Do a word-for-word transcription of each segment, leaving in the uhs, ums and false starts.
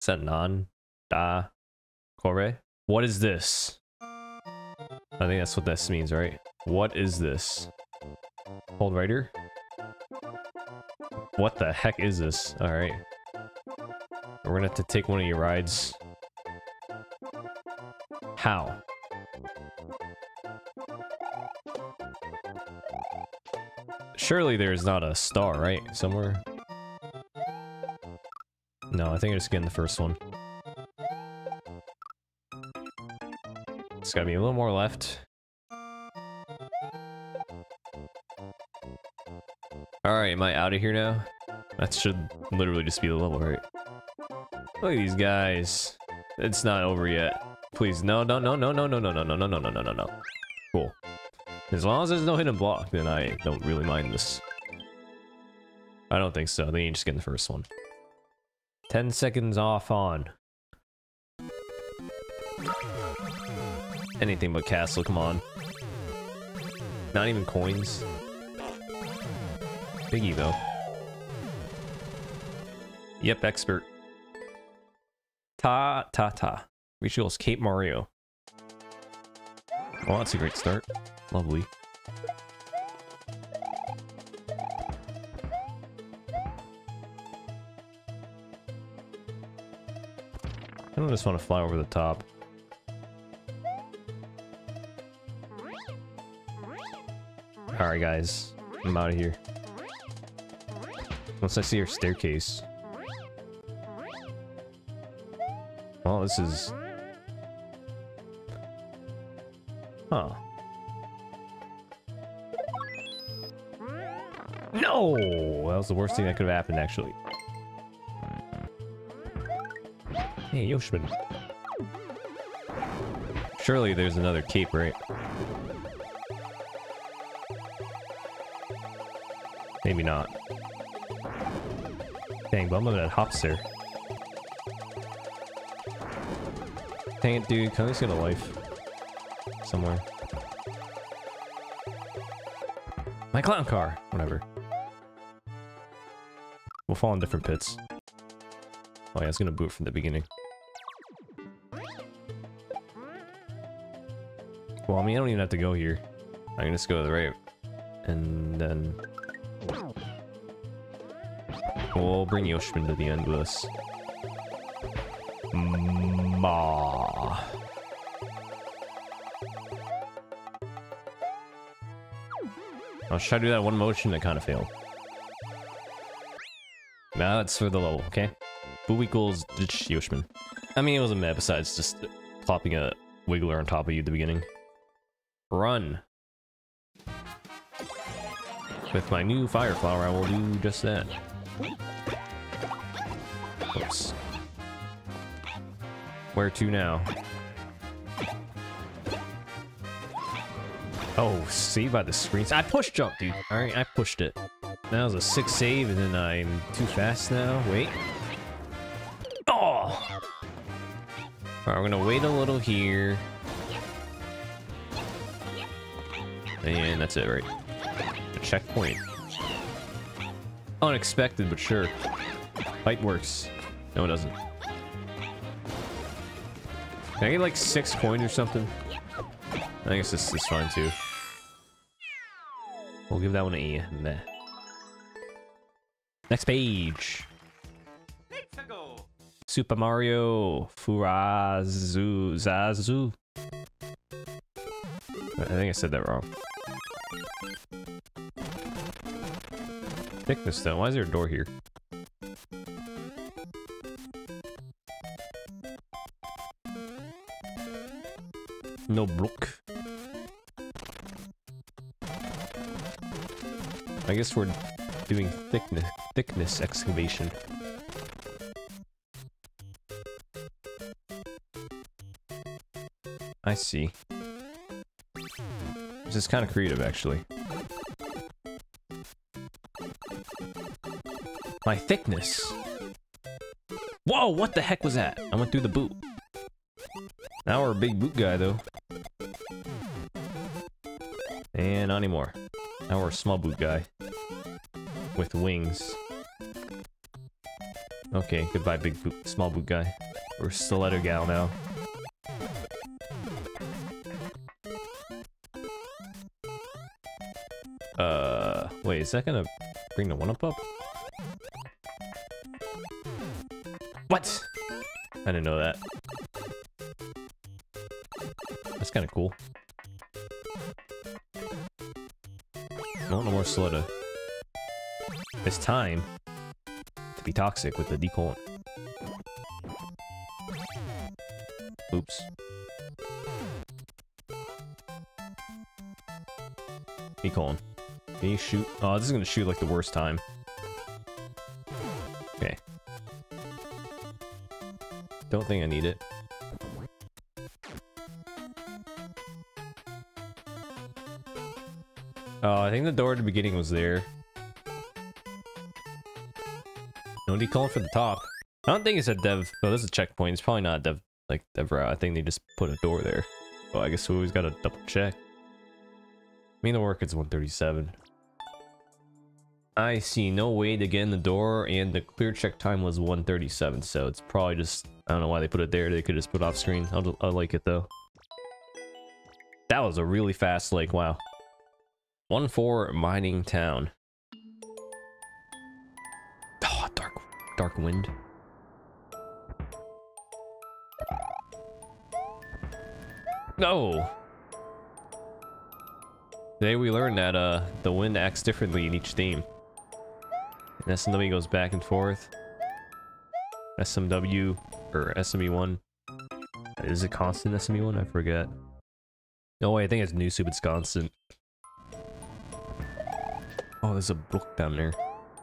Is that non? Da. Kore? What is this? I think that's what this means, right? What is this? Hold rider? What the heck is this? Alright. We're gonna have to take one of your rides. How? Surely there's not a star, right? Somewhere? No, I think I'm just getting the first one. It's gotta be a little more left. Alright, am I out of here now? That should literally just be the level, right? Look at these guys. It's not over yet. Please, no, no, no, no, no, no, no, no, no, no, no, no, no, no, no. Cool. As long as there's no hidden block, then I don't really mind this. I don't think so. Then you just get the first one. Ten seconds off on. Anything but castle, come on. Not even coins. Biggie though. Yep, expert. Ta ta ta. Reach goals, Cape Mario. Well, that's a great start. Lovely. I don't just want to fly over the top. Alright guys, I'm out of here. Once I see your staircase. Well, this is... Huh. No! That was the worst thing that could have happened, actually. Hey, Yoshman. Surely there's another cape, right? Maybe not. Dang, but I'm looking at hops there. Dang it, dude. Can I at least get a life? Somewhere. My clown car! Whatever. We'll fall in different pits. Oh yeah, it's gonna boot from the beginning. Well, I mean, I don't even have to go here. I can just go to the right. And then... we'll bring Yoshman to the end with us. Ma. I was trying to do that one motion, it kind of failed. Now that's for the level, okay? Boo equals ditch Yoshman. I mean, it wasn't bad besides just plopping a wiggler on top of you at the beginning. Run! With my new fire flower, I will do just that. Oops. Where to now? Oh, save by the screens. I pushed jump, dude. Alright, I pushed it. That was a six save, and then I'm too fast now. Wait. Oh! Alright, we're gonna wait a little here. And that's it, right? A checkpoint. Unexpected, but sure. Fight works. No, it doesn't. Can I get like six coins or something? I guess this is fine too. We'll give that one a meh. Next page. Super Mario Furazu Zazu. I think I said that wrong. Thickness though. Why is there a door here? No block. I guess we're doing thickness thickness excavation. I see. This is kind of creative, actually. My thickness. Whoa! What the heck was that? I went through the boot. Now we're a big boot guy, though. And not anymore. Now we're a small boot guy. With wings. Okay, goodbye, big boot, small boot guy. Or stiletto gal now. Uh, wait, is that gonna bring the one-up up? What? I didn't know that. That's kind of cool. No, no more stiletto. It's time to be toxic with the decolon. Oops. Decolon. Can you shoot? Oh, this is gonna shoot like the worst time. Okay. Don't think I need it. Oh, I think the door at the beginning was there. No decolon for the top. I don't think it's a dev. Oh, this is a checkpoint. It's probably not a dev like dev route. I think they just put a door there. Well, I guess we always gotta double check. I mean, the work is one thirty-seven. I see no way to get in the door, and the clear check time was one thirty-seven, so it's probably just, I don't know why they put it there. They could just put it off screen. I'll, I like it though. That was a really fast lake. Wow. one four mining town. Oh, dark, dark wind. No. Today we learned that uh the wind acts differently in each theme. And S M W goes back and forth. S M W or S M E one. Is it constant S M E one? I forget. No way, I think it's new soup, it's constant. Oh, there's a brook down there.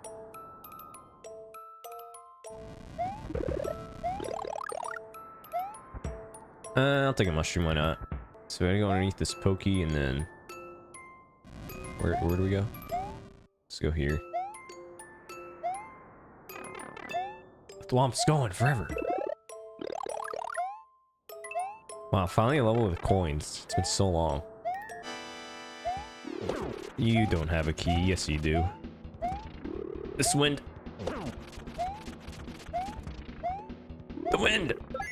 Uh, I'll take a mushroom, why not? So we're gonna go underneath this pokey and then... Where, where do we go? Let's go here. The Thwomp's going forever. Wow, finally a level with coins. It's been so long. You don't have a key. Yes, you do. This wind. The wind!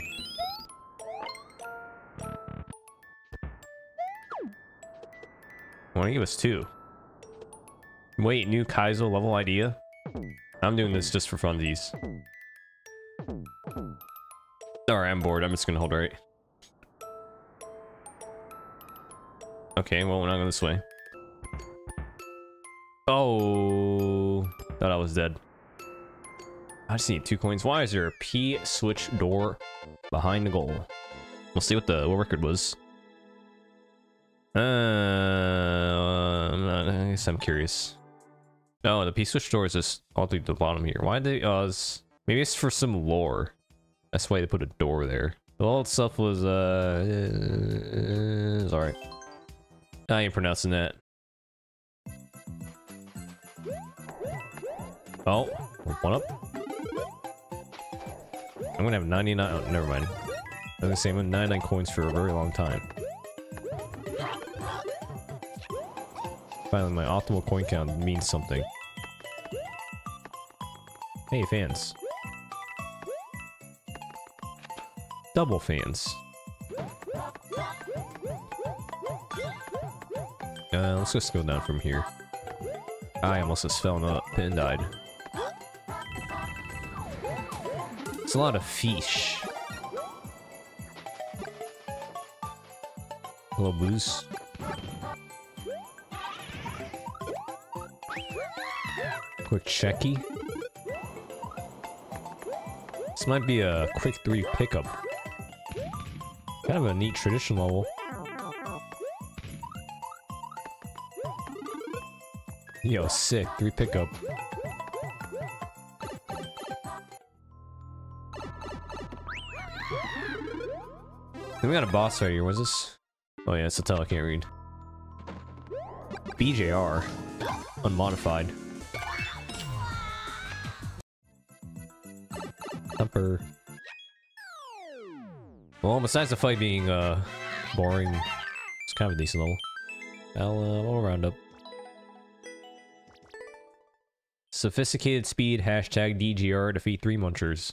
Why don't you give us two? Wait, new Kaizo level idea? I'm doing this just for funsies. Alright, I'm bored. I'm just gonna hold right. Okay, well, we're not going this way. Oh, thought I was dead. I just need two coins. Why is there a P switch door behind the goal? We'll see what the what record was. Uh, I'm not, I guess I'm curious. Oh, the P switch door is just all through the bottom here. Why they? Uh, it's, maybe it's for some lore. That's why they put a door there. The wall itself was uh, uh it's alright. I ain't pronouncing that. Oh, one up. I'm gonna have ninety-nine. Oh, never mind. I was gonna say I'm gonna have ninety-nine coins for a very long time. Finally, my optimal coin count means something. Hey, fans. Double fans. Uh, let's just go down from here. I almost just fell up and died. It's a lot of fish. Hello, booze. Quick checky. This might be a quick three pickup. Kind of a neat tradition level. Yo, sick. Three pickup. Then we got a boss right here. What's this? Oh yeah, it's a tell I can't read. B J R. Unmodified. Thumper. Well, besides the fight being uh boring, it's kind of a decent level. I'll uh, we'll round up. Sophisticated speed, hashtag D G R, defeat three munchers.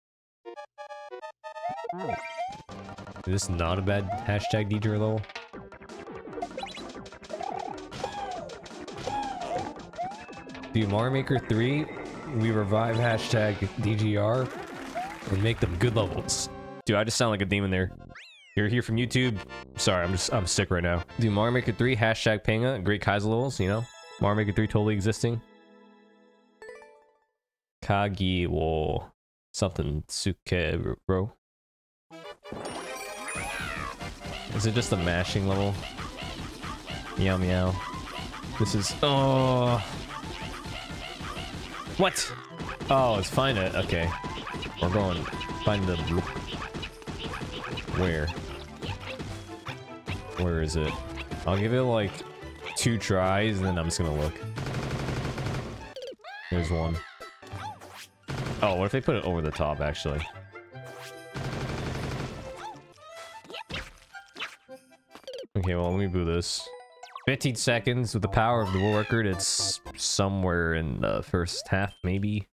Is this not a bad hashtag D G R level? Dude, Mario Maker three, we revive hashtag D G R and make them good levels. Dude, I just sound like a demon there. You're here from YouTube. Sorry, I'm just I'm sick right now. Dude, Mario Maker three, hashtag Panga, great Kaiser levels, you know? Mario Maker three totally existing. Kagi wo something suke bro. Is it just a mashing level? Meow meow. This is oh what? Oh, it's find it. Okay. We're going find the loop. Where? Where is it? I'll give it like two tries and then I'm just gonna look. There's one. Oh, what if they put it over the top actually? Okay, well, let me boo this. fifteen seconds with the power of the world record. It's somewhere in the first half, maybe.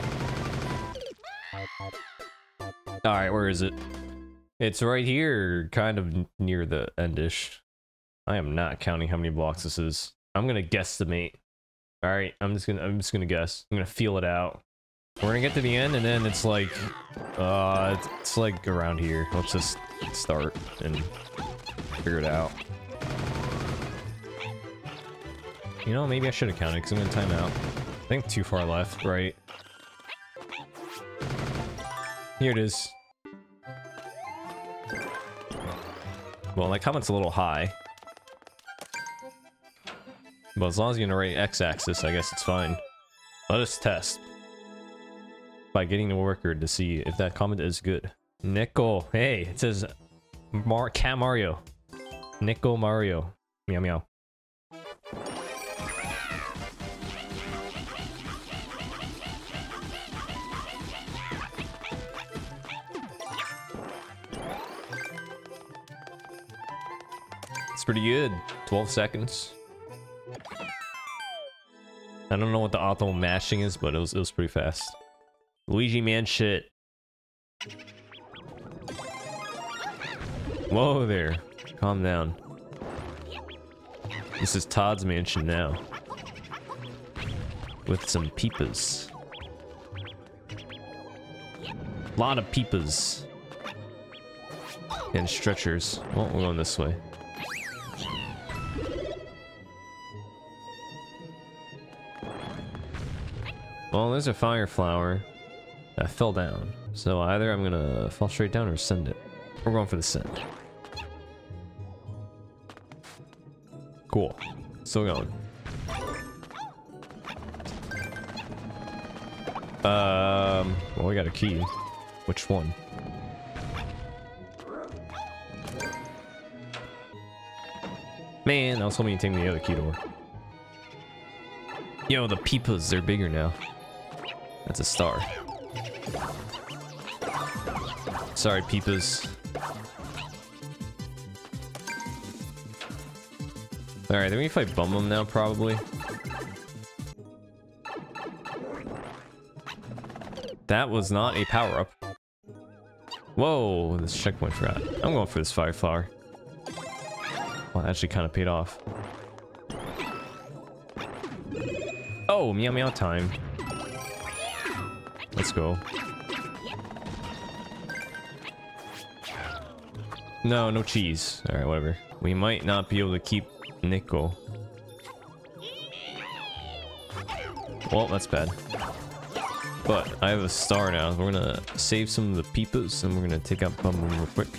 Alright, where is it? It's right here, kind of near the endish. I am not counting how many blocks this is. I'm gonna guesstimate. Alright, I'm just gonna I'm just gonna guess. I'm gonna feel it out. We're gonna get to the end and then it's like uh it's, it's like around here. Let's just start and figure it out. You know, maybe I should have counted because I'm gonna time out. I think too far left, right? Here it is. Well, my comment's a little high. But as long as you're in the right x-axis, I guess it's fine. Let us test. By getting the record to see if that comment is good. Nico, hey, it says Mar Cat Mario. Nico Mario. Meow meow. It's pretty good. twelve seconds. I don't know what the auto mashing is, but it was, it was pretty fast. Luigi man shit. Whoa there. Calm down. This is Todd's mansion now. With some peepas. Lot of peepas. And stretchers. Well, we're going this way. Well, there's a fire flower that fell down. So either I'm gonna fall straight down or send it. We're going for the send. Cool. Still going. Um, well, we got a key. Which one? Man, I was hoping you'd take me the other key door. Yo, the peepas, they're bigger now. That's a star. Sorry, peepas. Alright, then we fight Bum Bum now, probably. That was not a power-up. Whoa, this checkpoint forgot. I'm going for this fire flower. Well, that actually kind of paid off. Oh, meow meow time. Let's go. No, no cheese. Alright, whatever. We might not be able to keep Nico. Well, that's bad. But I have a star now. We're gonna save some of the peepas and we're gonna take out Bum Bum real quick.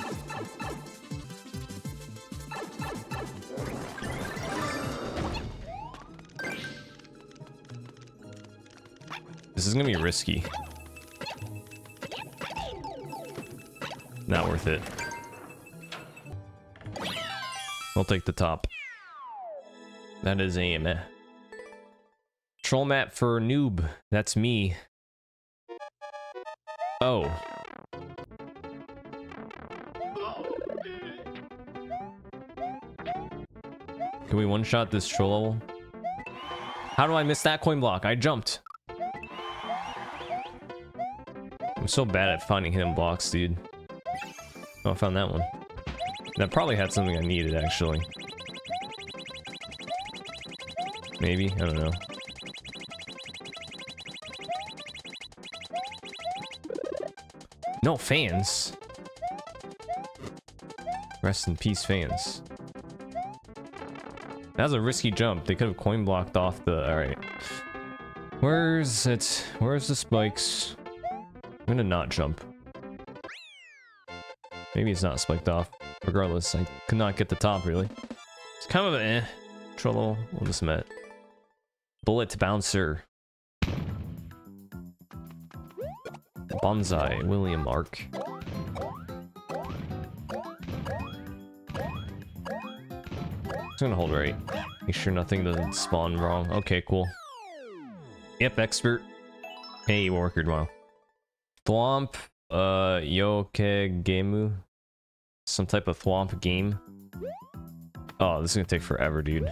This is gonna be risky. Not worth it. We'll take the top. That is a meh. Troll map for noob. That's me. Oh. Can we one-shot this troll level? How do I miss that coin block? I jumped. I'm so bad at finding hidden blocks, dude. Oh, I found that one. That probably had something I needed, actually. Maybe? I don't know. No, fans! Rest in peace, fans. That was a risky jump. They could have coin blocked off the... Alright. Where's it? Where's the spikes? I'm gonna not jump. Maybe it's not spiked off. Regardless, I could not get the top, really. It's kind of an eh. Trouble. We'll just met. Bullet Bouncer. Bonsai. William Ark. Just gonna hold right. Make sure nothing doesn't spawn wrong. Okay, cool. Yep, expert. Hey, worker, wow. Thwomp, uh, Yoke Gemu. Some type of Thwomp game. Oh, this is gonna take forever, dude.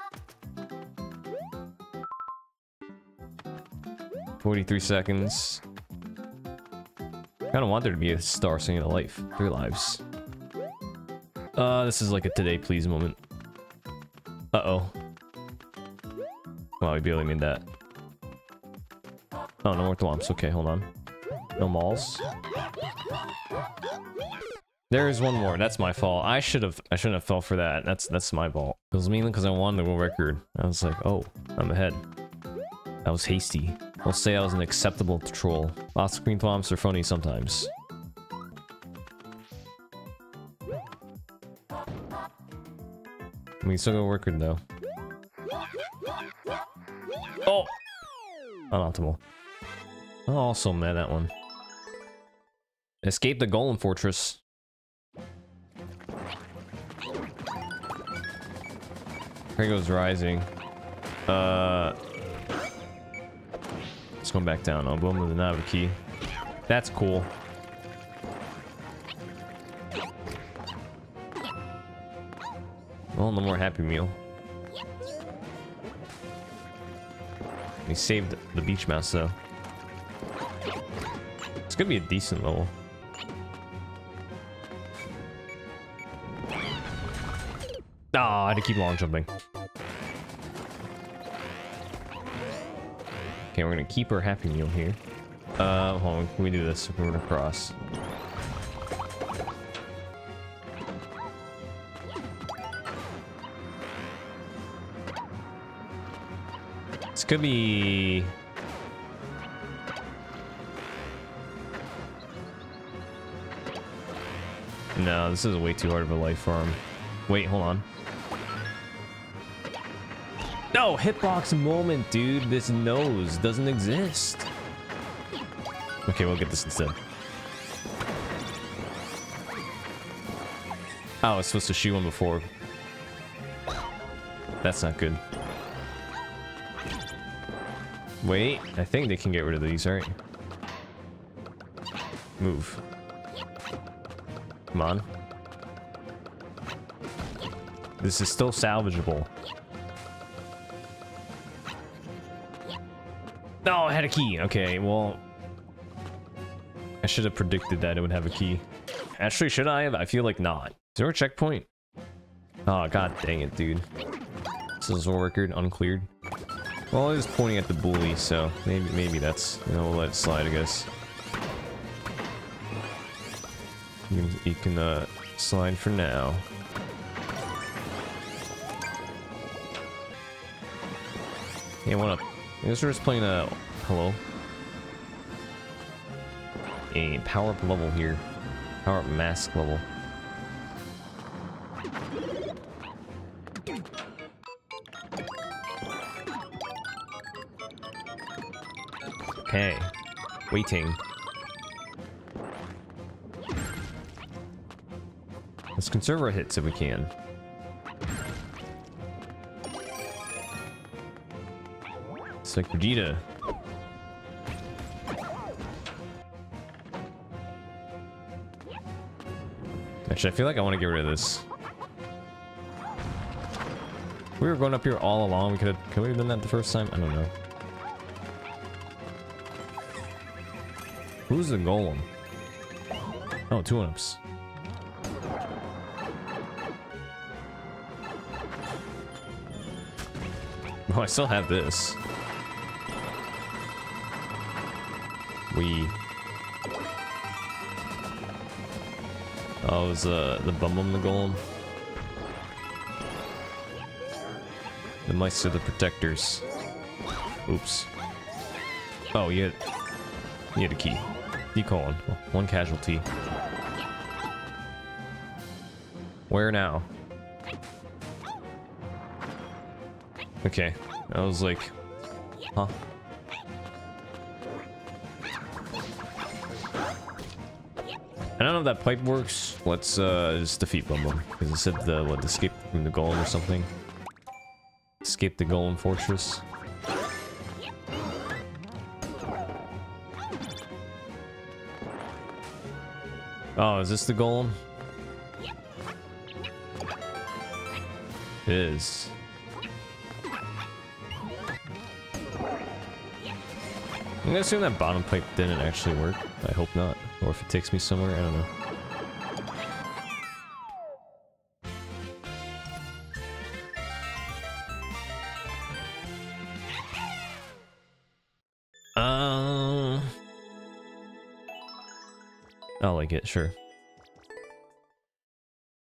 forty-three seconds. Kinda want there to be a star singing a life. Three lives. Uh, this is like a today please moment. Uh-oh. Wow, we barely made that. Oh, no more Thwomps. Okay, hold on. No malls. There's one more. That's my fault. I should have. I shouldn't have fell for that. That's that's my fault. It was mainly because I won the world record. I was like, oh, I'm ahead. I was hasty. I'll say I was an acceptable troll. Lots of green Thwomps are funny sometimes. We still got a record though. Oh, unoptimal. Oh, also mad at that one. Escape the Golem Fortress. Here goes Rising. Uh, let's go back down. I'll go into the Nava key. That's cool. Well, no more Happy Meal. We saved the beach mouse though. It's gonna be a decent level. Ah, oh, I had to keep long jumping. Okay, we're gonna keep our Happy Meal here. Uh, hold on, can we do this? We're gonna cross. This could be... No, this is way too hard of a life farm. Wait, hold on. No, hitbox moment, dude. This nose doesn't exist. Okay, we'll get this instead. Oh, I was supposed to shoot one before. That's not good. Wait, I think they can get rid of these, right? Move. Come on. This is still salvageable. No, I had a key. Okay, well... I should have predicted that it would have a key. Actually, should I have? I feel like not. Is there a checkpoint? Oh, god dang it, dude. This is a record uncleared. Well, I was pointing at the bully, so maybe maybe that's... You know, we'll let it slide, I guess. You can, you can uh, slide for now. Yeah, what up? I guess we're just playing a... Hello? A power-up level here. Power-up mask level. Okay. Waiting. Let's conserve our hits if we can. It's like Vegeta. Actually, I feel like I want to get rid of this. We were going up here all along. We could have. Could we have done that the first time? I don't know. Who's the golem? Oh, two one-ups. Oh, I still have this. We. Oh, it was uh, the Bum Bum the Golem. The mice are the protectors. Oops. Oh, you had, you had a key. Key calling. One casualty. Where now? Okay. I was like, huh? I don't know if that pipe works. Let's uh, just defeat Bum Bum. Because it said the, what, escape from the golem or something. Escape the golem fortress. Oh, is this the golem? It is. I'm gonna assume that bottom pipe didn't actually work. I hope not. Or if it takes me somewhere, I don't know. Um, I'll like it, sure.